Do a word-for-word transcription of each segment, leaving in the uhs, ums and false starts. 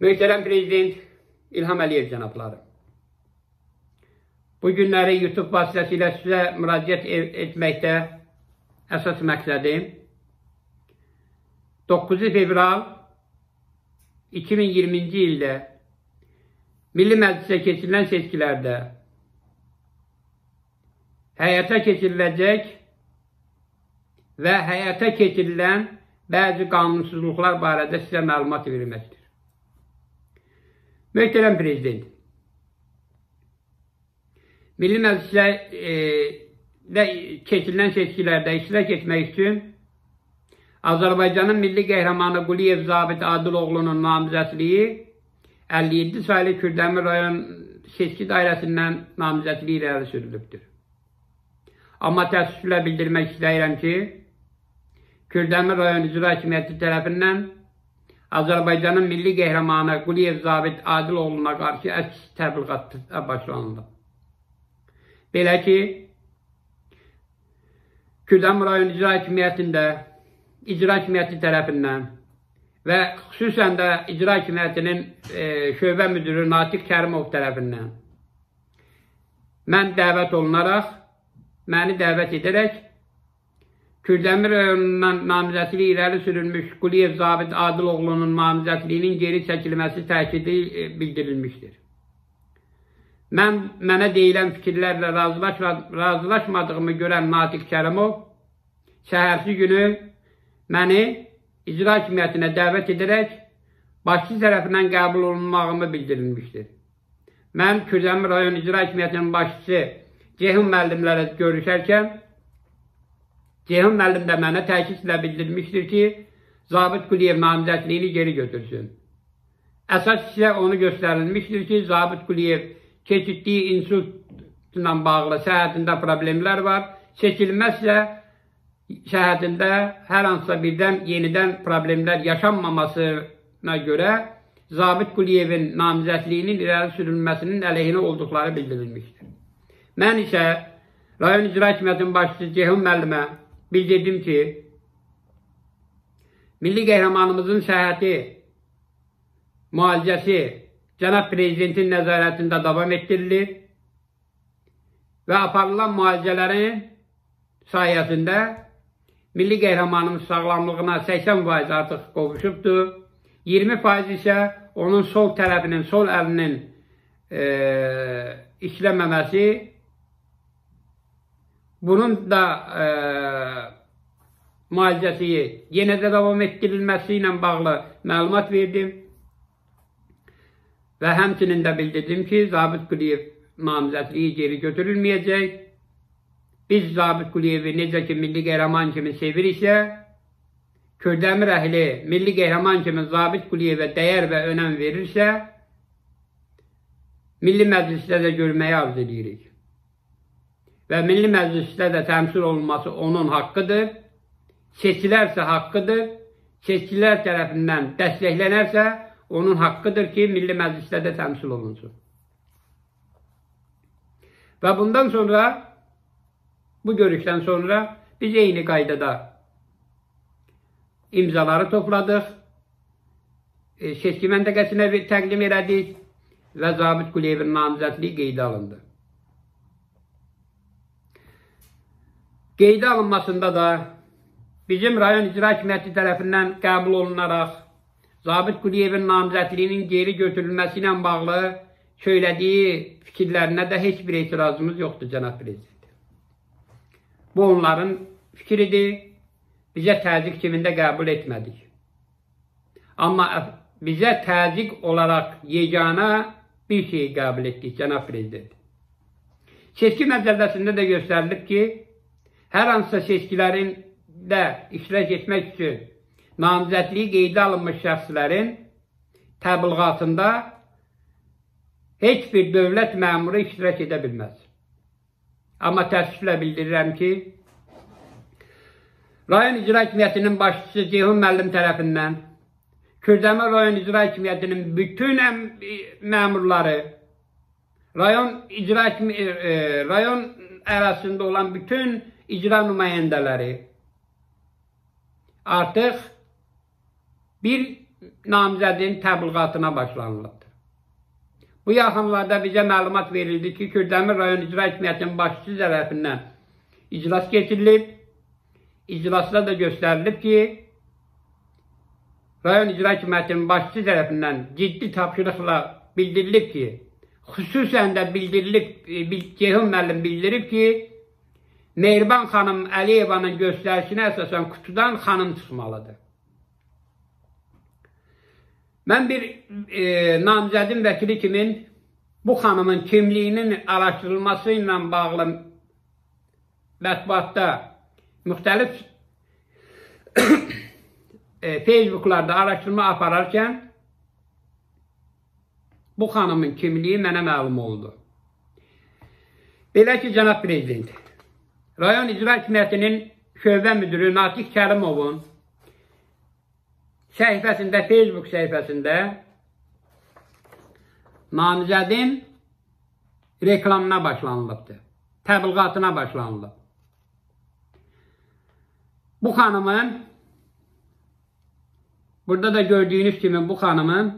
Möhtərəm Prezident İlham Əliyev cənabları, bu günləri YouTube vasitəsilə sizə müraciət etməkdə əsas məqsədim doqquz fevral iki min iyirminci ildə Milli Məclisə keçirilən seçkilərdə həyata keçiriləcək və həyata keçirilən bəzi qanunsuzluqlar barədə sizə məlumat verilməkdir. Möhtərəm Prezident, Milli Məclisə e, keçirilən seçkilərdə iştirak etmək üçün Azərbaycanın milli qəhrəmanı Quliyev Zabit Adiloğlu'nun namizədliyi əlli yeddi saylı Kürdəmir rayon seçki dairəsindən namizədliyi irəli sürülübdür. Amma təəssüflə bildirmək istəyirəm ki, Kürdəmir rayon icra hakimiyyəti tərəfindən Azərbaycanın milli qəhrəmanı Quliyev Zabit Adiloğlu'na qarşı əks təbliğata başlanıldı. Belə ki, Kürdəmir rayon icra hakimiyyətində icra hakimiyyəti tərəfindən və xüsusən də icra hakimiyyətinin e, şöbə müdürü Natiq Kərimov tərəfindən mən dəvət olunaraq, məni dəvət edərək Kürdəmir rayonundan namizədliyi irəli sürülmüş Quliyev Zabit Adiloğlu'nun namizədliyinin geri çəkilməsi təkidi e, bildirilmişdir. Mən, mənə deyilən fikirlərlə razılaşma, razılaşmadığımı görən Natiq Kərimov səhərsi günü məni icra hakimiyyətinə dəvət edərək başçı tərəfindən qəbul olunmağımı bildirilmişdir. Mən Kürdəmir rayon icra hakimiyyətinin başçısı Ceyhun müəllimlərlə görüşərkən Ceyhun müəllim də mənə təkidlə bildirmişdir ki, Zabit Quliyev namizədliyini geri götürsün. Əsas isə onu göstərilmişdir ki, Zabit Quliyev keçirdiyi insultla bağlı səhhətində problemlər var. Seçilməzsə səhhətində hər hansısa birdən yenidən problemlər yaşanmamasına görə Zabit Quliyevin namizədliyinin irəli sürülməsinin əleyhinə olduqları bildirilmişdir. Mən isə rayon icra hakimiyyətinin başçısı Ceyhun müəllimə bildirdim ki, milli qəhrəmanımızın səhhəti müalicəsi Cənab Prezidentin nəzarətində davam etdirilir və aparılan müalicələrin sayəsində milli qəhrəmanımız sağlamlığına səksən faiz artıq qovuşubdur. iyirmi faiz isə onun sol tərəfinin, sol əlinin e, işləməməsi. Bunun da e, müalicəsi yenə də davam etdirilməsi ilə bağlı məlumat verdim. Və həmçinin də bildirdim ki, Zabit Quliyev namizədliyi geri götürülməyəcək. Biz Zabit Quliyevi necə ki milli qəhrəman kimi seviriksə, Kürdəmir əhli milli qəhrəman kimi Zabit Quliyevə dəyər və önəm verirsə, Milli Məclisdə də görməyi arzu edirik. Və Milli Məclisdə də təmsil olunması onun haqqıdır. Seçilərsə haqqıdır. Seçkilər tərəfindən dəstəklənərsə onun haqqıdır ki, Milli Məclisdə də təmsil olunsun. Və bundan sonra bu görüşdən sonra biz eyni qaydada imzaları topladıq, e, seçki məntəqəsinə təqdim elədik və Zabit Quliyevin namizədliyi qeydə alındı. Qeydə alınmasında da bizim rayon icra hakimiyyəti tərəfindən qəbul olunaraq Zabit Quliyevin namizədliyinin geri götürülməsi ilə bağlı söylədiyi fikirlərinə də heç bir etirazımız yoxdur, Cənab Prezident. Bu onların fikridir, bizə təzyiq kimində qəbul etmədik. Amma bizə təzyiq olaraq yeganə bir şey qəbul etdik, Cənab Prezident. Seçki məcəlləsində də göstərilib ki, hər hansısa seçkilərin də iştirak etmək üçün namizədliyi qeydə alınmış şəxslərin təbliğatında heç bir dövlət məmuru iştirak edə bilməz. Amma təəssüflə bildirirəm ki, rayon icra hakimiyyətinin başçısı Ceyhun müəllim tərəfindən Kürdəmir rayon icra hakimiyyətinin bütün məmurları, rayon icra e, rayon ərazisində olan bütün icra nümayəndələri artıq bir namizədin təbliğatına başlanılıbdır. Bu yaxınlarda bizə məlumat verildi ki, Kürdəmir rayon icra hakimiyyətinin başçısı tərəfindən iclas keçirilib. İclasda da göstərilib ki, rayon icra hakimiyyətinin başçısı tərəfindən ciddi tapşırıqla bildirilib ki, xüsusən də bildirilib, Ceyhun müəllim bildirib ki, Mehriban xanım Əliyevanın göstərişinə əsasən qutudan xanım çıxmalıdır. Mən bir e, namizədin vəkili kimin bu xanımın kimliyinin araşdırılması ilə bağlı mətbuatda müxtəlif e, Facebooklarda araşdırma apararkən bu xanımın kimliyi mənə məlum oldu. Belə ki, cənab prezident, rayon icra hakimiyyətinin şöbə müdürü Natiq Kərimovun səhifəsində, Facebook səhifəsində namizədin reklamına başlanılıbdır, təbliğatına başlanılıb. Bu xanımın, burada da gördüyünüz kimi bu xanımın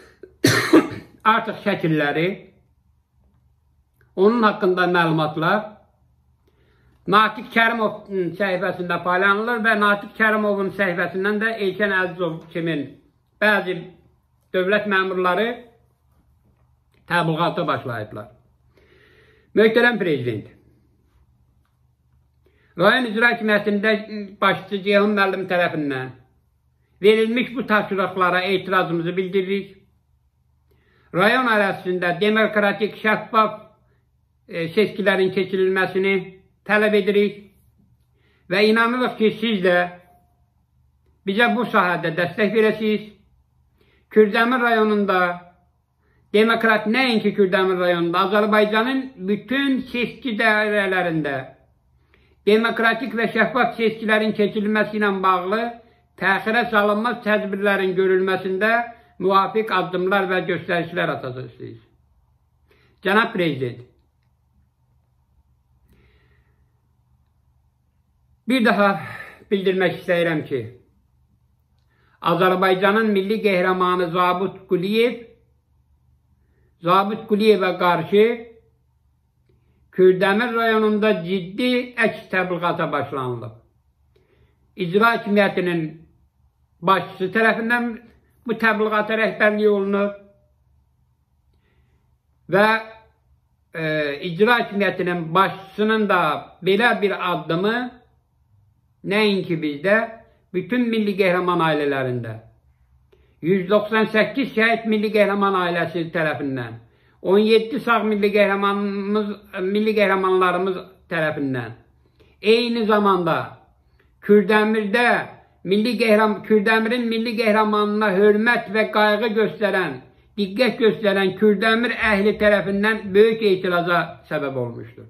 artıq şəkilləri, onun haqqında məlumatlar Natiq Kərimovun səhifəsində paylanılır və Natiq Kərimovun səhifəsindən də Elkən Əzizov kimin bəzi dövlət məmurları təbliğata başlayıblar. Möhtərəm prezident, rayon icra hakimiyyətində başçı Ceyhun müəllim tərəfindən verilmiş bu tapşırıqlara etirazımızı bildiririk. Rayon ərazisində demokratik, şəffaf e, seçkilərin keçirilməsini tələb edirik və inanırıq ki, siz də bizə bu sahədə dəstək verəsiniz. Kürdəmir rayonunda, demokrat nəinki Kürdəmir rayonunda, Azərbaycanın bütün seçki dairələrində demokratik və şəffaf seçkilərin keçirilməsi ilə bağlı təxirə salınmaz tədbirlərin görülməsində müvafiq addımlar və göstərişlər atacaqsınız. Cənab prezident, bir daha bildirmək istəyirəm ki, Azərbaycanın milli qəhrəmanı Zabit Quliyev, Zabit Quliyevə qarşı Kürdəmir rayonunda ciddi əks təbliğata başlanılıb. İcra hakimiyyətinin başçısı tərəfindən bu təbliğata rəhbərlik olunur və e, icra hakimiyyətinin başçısının da belə bir addımı nəinki bizdə, bütün milli qəhrəman ailələrində yüz doxsan səkkiz şəhid milli qəhrəman ailəsi tərəfindən, on yeddi sağ milli qəhrəmanımız, milli qəhrəmanlarımız tərəfindən, eyni zamanda Kürdəmirdə milli qəhrəm, Kürdəmirin milli qəhrəmanına hörmət və qayğı göstərən, diqqət göstərən Kürdəmir əhli tərəfindən böyük etiraza səbəb olmuşdur.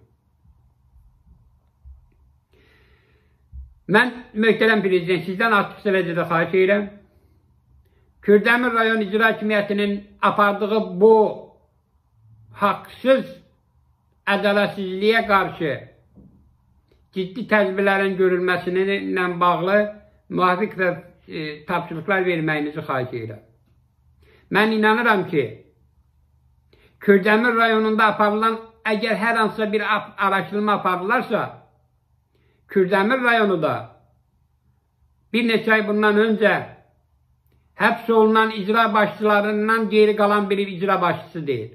Mən, möhtərəm prezident, sizdən artıq sələcədə xahiş edirəm. Kürdəmir rayon icra hakimiyyətinin apardığı bu haqsız ədalətsizliyə qarşı ciddi tədbirlərin görülməsinə bağlı müvafiq və e, tapşırıqlar verməyinizi xahiş edirəm. Mən inanıram ki, Kürdəmir rayonunda aparılan, əgər hər hansısa bir araşdırma aparılarsa, Kürdəmir rayonu da bir neçə ay bundan öncə həbs olunan icra başçılarından geri qalan bir icra başçısı deyil.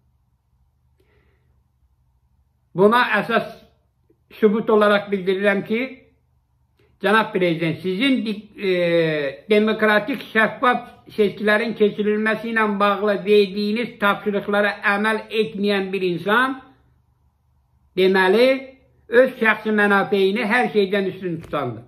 Buna əsas sübut olaraq bildirirəm ki, cənab prezident, sizin e, demokratik şəffaf seçkilərin keçirilməsi ilə bağlı verdiyiniz tapşırıqlara əməl etməyən bir insan deməli, öz şəxsi mənafeyini hər şeydən üstün tutandır.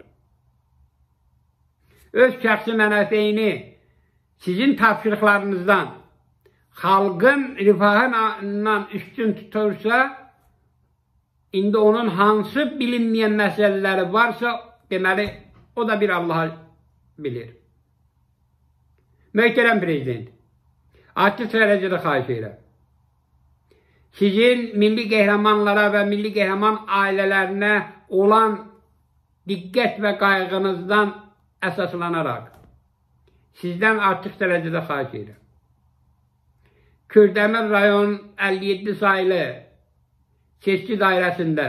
Öz şəxsi mənafeyini sizin tapşırıqlarınızdan xalqın rifahından üstün tutursa, indi onun hansı bilinməyən məsələləri varsa, deməli, o da bir Allah bilir. Möhtərəm prezident, açıq dərəcədə xahiş edirəm. Sizin milli qəhrəmanlara və milli qəhrəman ailələrinə olan diqqət və qayğınızdan əsaslanaraq, sizdən artıq dərəcədə xahiş edirəm. Kürdəmir rayon əlli yeddi saylı seçki dairəsində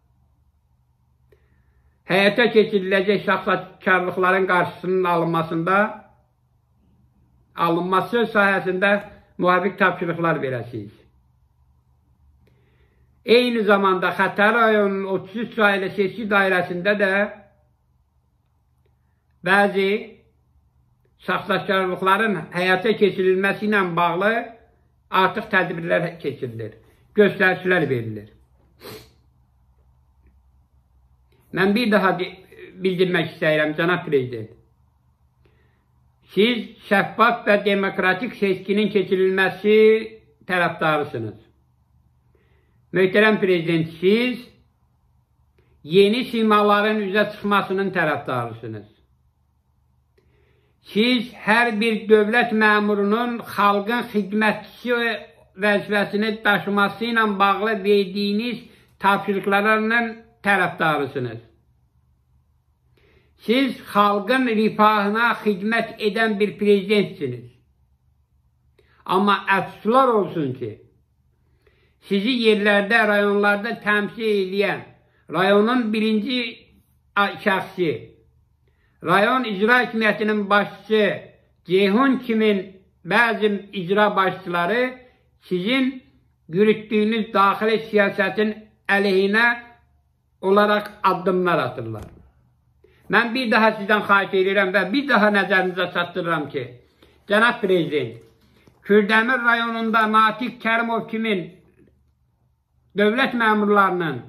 həyata keçiriləcək şəxskarlıqların qarşısının alınmasında alınması sahəsində müvafiq tapşırıqlar verəsiniz. Eyni zamanda Xətai rayonunun otuz üç saylı seçki dairəsində də bəzi saxtakarlıqların həyata keçirilməsi ilə bağlı artıq tədbirlər keçirilir, göstərişlər verilir. Mən bir daha bildirmək istəyirəm, cənab prezident. Siz şəffaf və demokratik seçkinin keçirilməsi tərəfdarısınız. Möhtərəm prezident, siz yeni simaların üzə çıxmasının tərəfdarısınız. Siz hər bir dövlət məmurunun xalqın xidmətçisi vəzifəsini daşıması ilə bağlı verdiyiniz tapşırıqlarının tərəfdarısınız. Siz xalqın rifahına xidmət edən bir prezidentsiniz. Amma əfsuslar olsun ki, sizi yerlərdə, rayonlarda təmsil edən rayonun birinci şəxsi, rayon icra hakimiyyətinin başçısı Ceyhun kimin bəzi icra başçıları sizin yürütdüyünüz daxili siyasətin əleyhinə olaraq addımlar atırlar. Mən bir daha sizdən xahiş edirəm və bir daha nəzərinizə çatdırıram ki, cənab prezident, Kürdəmir rayonunda Natiq Kərimov kimin dövlət məmurlarının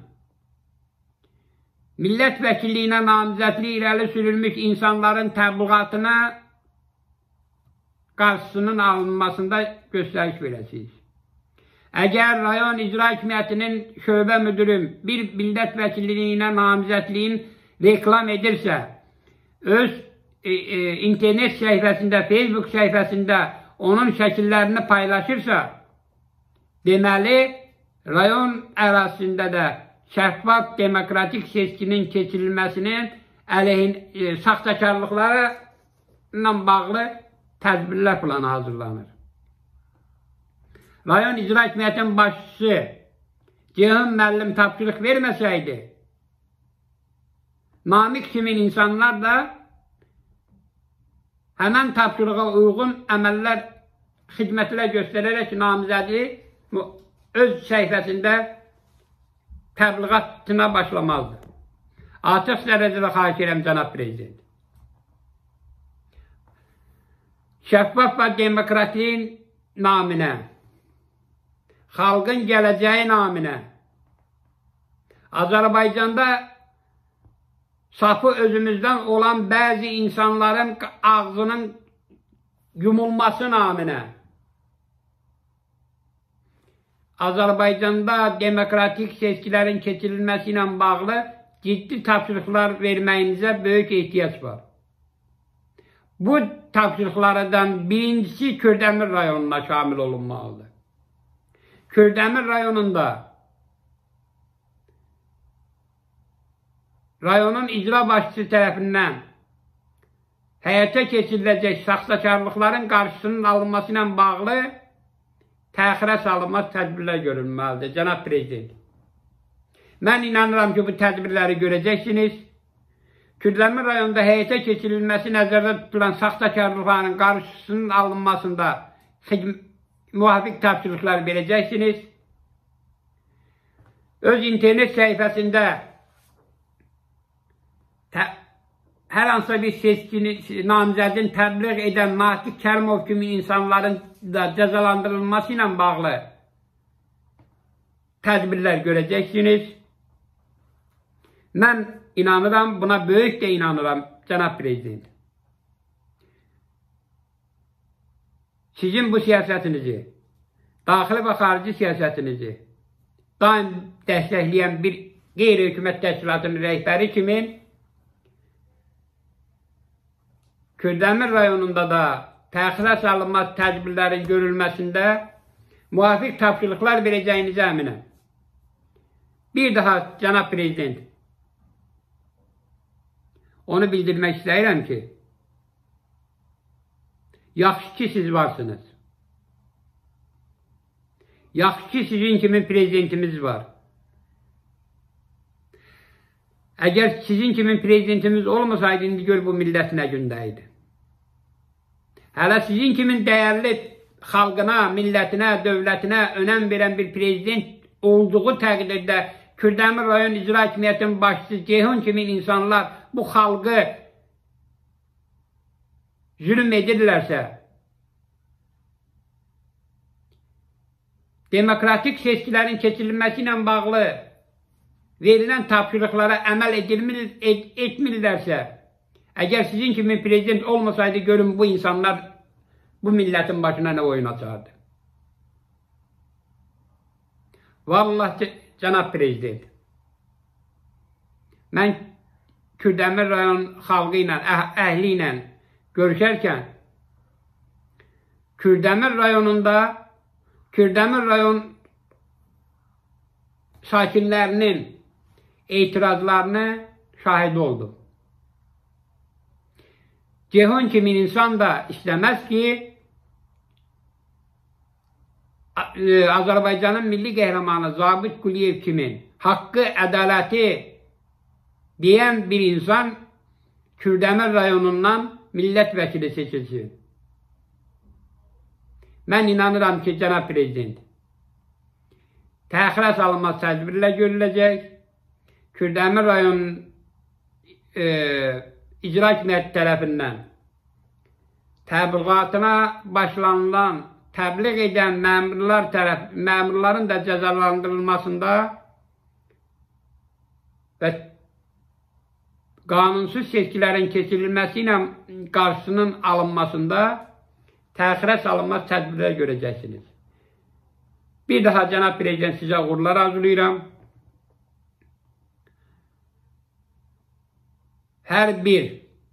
millət vəkilliyinə namizədliyi irəli sürülmüş insanların təbliğatına qarşısının alınmasında göstəriş verəsiniz. Əgər rayon icra hakimiyyətinin şöbə müdürü bir millət vəkilliyinə namizədliyin reklam edirsə, öz e, e, internet səhifəsində, Facebook səhifəsində onun şəkillərini paylaşırsa, deməli, rayon ərazisində də şəffaf demokratik seçkinin keçirilməsinin əleyhin e, saxtakarlıqları ilə bağlı tədbirlər planı hazırlanır. Rayon icra hakimiyyətinin başçısı Ceyhun müəllim tapşırıq verməsəydi, Namiq kimin insanlar da həmən tapşırığa uyğun əməllər, xidmətlər göstərərək namizədi öz səhifəsində təbliğatına başlamazdır. Artıq dərəcədə xahiş edirəm, cənab prezident. Şəffaf və demokratiyin naminə, xalqın gələcəyi naminə, Azərbaycanda safı özümüzdən olan bəzi insanların ağzının yumulması naminə, Azərbaycanda demokratik seçkilərin keçirilməsi ilə bağlı ciddi tapşırıqlar verməyinizə böyük ehtiyac var. Bu tapşırıqlardan birincisi Kürdəmir rayonuna şamil olunmalıdır. Kürdəmir rayonunda rayonun icra başçısı tərəfindən həyata keçiriləcək saxtakarlıqların qarşısının alınması ilə bağlı təxirə salınmaz tədbirlər görülməlidir, cənab prezident. Mən inanıram ki, bu tədbirləri görəcəksiniz. Kürdəmir rayonunda həyata keçirilməsi nəzərdə tutulan saxtakarlıqların qarşısının alınmasında müvafiq tapşırıqlar verəcəksiniz. Öz internet səhifəsində hər hansısa bir seçkini, namizədin təbliğ edən Natiq Kərimov kimi insanların da cəzalandırılması ilə bağlı tədbirlər görəcəksiniz. Mən inanıram, buna böyük də inanıram, cənab prezident. Sizin bu siyasətinizi, daxili və xarici siyasətinizi daim dəstəkləyən bir qeyri-hökumət təşkilatının rəhbəri kimi Kürdəmir rayonunda da təxirə salınmaz tədbirlərin görülməsində müvafiq tapşırıqlar verəcəyinizə əminəm. Bir daha, cənab prezident, onu bildirmək istəyirəm ki, Yaxşı ki siz varsınız. Yaxşı ki sizin kimi prezidentimiz var. Əgər sizin kimi prezidentimiz olmasaydı, indi gör bu millət nə gündəydi. Hələ sizin kimi dəyərli xalqına, millətinə, dövlətinə önəm verən bir prezident olduğu təqdirdə Kürdəmir rayon icra hakimiyyətinin başçısı Ceyhun kimi insanlar bu xalqı zülm edirlərsə, demokratik seçkilərin keçirilməsi ilə bağlı verilən tapşırıqlara əməl edilmir, et, etmirlərsə, əgər sizin kimi prezident olmasaydı, görün bu insanlar bu millətin başına nə oyun açardı. Vallahi, cənab prezident, mən Kürdəmir rayon xalqı ilə, əhli ilə görüşərkən, Kürdəmir rayonunda, Kürdəmir rayon sakinlərinin etirazlarını şahid oldum. Ceyhun kimi insan da istəməz ki, Azərbaycanın milli qəhrəmanı Zabit Quliyev kimi haqqı, ədaləti deyən bir insan Kürdəmir rayonundan millət vəkili seçilsin. Mən inanıram ki, cənab prezident, təxirə salınmaz tədbirlə görüləcək. Kürdəmir rayon e, icra hakimiyyəti tərəfindən təbliğatına başlanılan, təbliğ edən məmurlar tərəf, məmurların da cəzalandırılmasında və qanunsuz seçkilərin keçirilməsi ilə qarşısının alınmasında təxirə salınmaz tədbirlər görəcəksiniz. Bir daha cənab prezident sizə uğurlar arzulayıram. Hər bir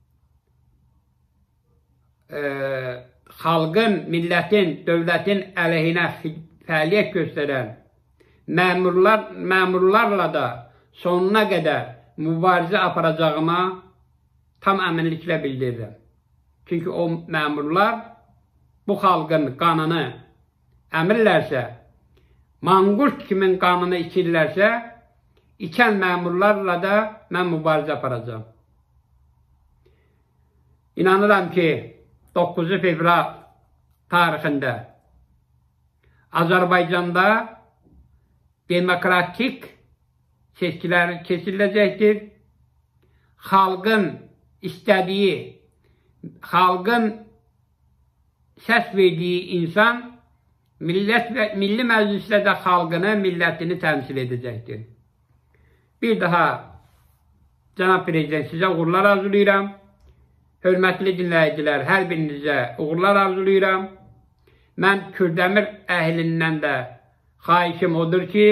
e, xalqın, millətin, dövlətin əleyhinə fəaliyyət göstərən məmurlar, məmurlarla da sonuna qədər mübarizə aparacağıma tam əminliklə bildirirəm. Çünki o məmurlar bu xalqın qanını əmirlərsə, manqurt kimin qanını içirlərsə, içən məmurlarla da mən mübarizə aparacağım. İnanıram ki, doqquz fevral tarixində Azərbaycanda demokratik seçkilər keçiriləcəkdir. Xalqın istədiyi, xalqın səs verdiyi insan millət və milli məclisdə də xalqını, millətini təmsil edəcəkdir. Bir daha cənab prezident sizə uğurlar arzulayıram. Hörmətli dinləyicilər, hər birinizə uğurlar arzulayıram. Mən Kürdəmir əhlindən də xahişim odur ki,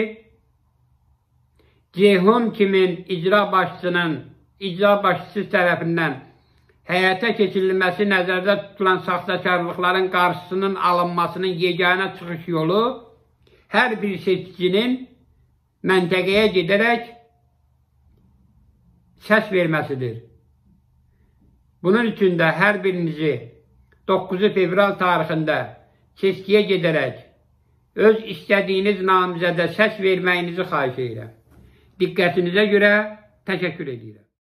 Ceyhun kimin icra başçısının, icra başçısı tərəfindən həyata keçirilməsi nəzərdə tutulan saxtakarlıqların qarşısının alınmasının yeganə çıxış yolu hər bir seçicinin məntəqəyə gedərək səs verməsidir. Bunun üçün də hər birinizi doqquz fevral tarixində seçkiyə gedərək öz istədiyiniz namizədə səs verməyinizi xahiş edirəm. Diqqətinizə görə təşəkkür edirəm.